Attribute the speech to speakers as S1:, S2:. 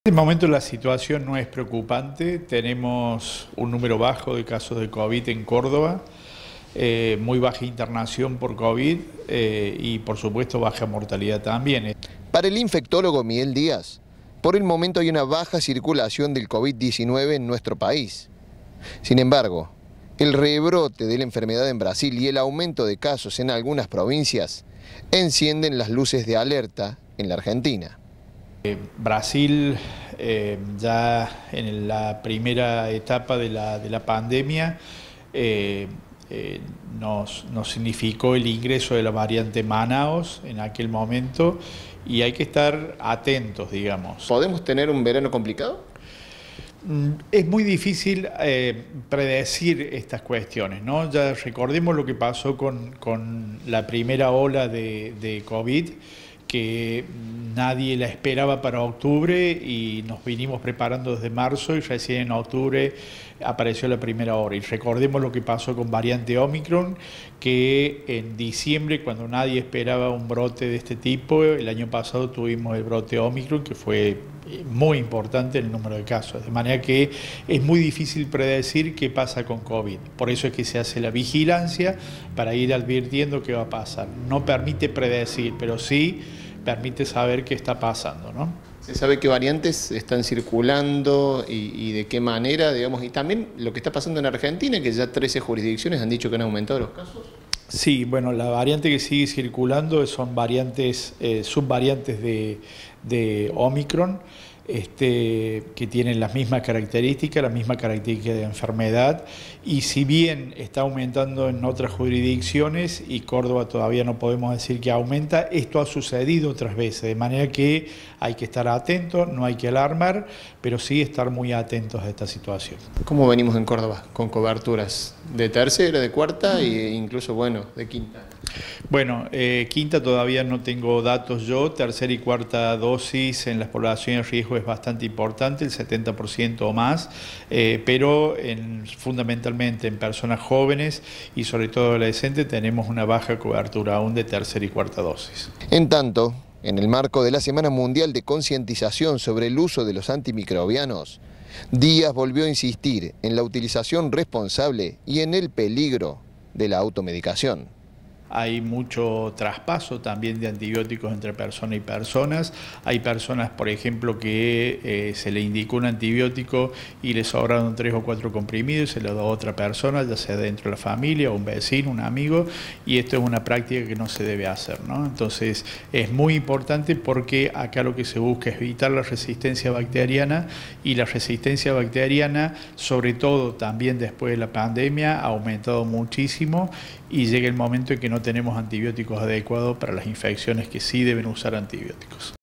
S1: En este momento la situación no es preocupante, tenemos un número bajo de casos de COVID en Córdoba, muy baja internación por COVID y por supuesto baja mortalidad también.
S2: Para el infectólogo Miguel Díaz, por el momento hay una baja circulación del COVID-19 en nuestro país. Sin embargo, el rebrote de la enfermedad en Brasil y el aumento de casos en algunas provincias encienden las luces de alerta en la Argentina.
S1: Brasil ya en la primera etapa de la pandemia nos significó el ingreso de la variante Manaus en aquel momento y hay que estar atentos, digamos.
S2: ¿Podemos tener un verano complicado?
S1: Es muy difícil predecir estas cuestiones, ¿no? Ya recordemos lo que pasó con la primera ola de COVID, que nadie la esperaba para octubre y nos vinimos preparando desde marzo y recién en octubre apareció la primera ola. Y recordemos lo que pasó con variante Omicron, que en diciembre, cuando nadie esperaba un brote de este tipo, el año pasado tuvimos el brote Omicron, que fue muy importante en el número de casos, de manera que es muy difícil predecir qué pasa con COVID. Por eso es que se hace la vigilancia para ir advirtiendo qué va a pasar. No permite predecir, pero sí permite saber qué está pasando, ¿no?
S2: ¿Se sabe qué variantes están circulando y de qué manera, digamos? Y también lo que está pasando en Argentina, que ya 13 jurisdicciones han dicho que han aumentado los casos.
S1: Sí, bueno, la variante que sigue circulando son variantes, subvariantes de Omicron, que tienen las mismas características de enfermedad, y si bien está aumentando en otras jurisdicciones y Córdoba todavía no podemos decir que aumenta, esto ha sucedido otras veces, de manera que hay que estar atentos, no hay que alarmar, pero sí estar muy atentos a esta situación.
S2: ¿Cómo venimos en Córdoba con coberturas de tercera, de cuarta e incluso, bueno, de quinta?
S1: Bueno, quinta todavía no tengo datos yo, tercera y cuarta dosis en las poblaciones de riesgo es bastante importante, el 70% o más, pero fundamentalmente en personas jóvenes y sobre todo adolescentes tenemos una baja cobertura aún de tercera y cuarta dosis.
S2: En tanto, en el marco de la Semana Mundial de Concientización sobre el uso de los antimicrobianos, Díaz volvió a insistir en la utilización responsable y en el peligro de la automedicación.
S1: Hay mucho traspaso también de antibióticos entre personas y personas. Hay personas, por ejemplo, que se le indicó un antibiótico y le sobraron 3 o 4 comprimidos y se lo da a otra persona, ya sea dentro de la familia, un vecino, un amigo, y esto es una práctica que no se debe hacer, ¿no? Entonces es muy importante porque acá lo que se busca es evitar la resistencia bacteriana, y la resistencia bacteriana, sobre todo también después de la pandemia, ha aumentado muchísimo y llega el momento en que no tenemos antibióticos adecuados para las infecciones que sí deben usar antibióticos.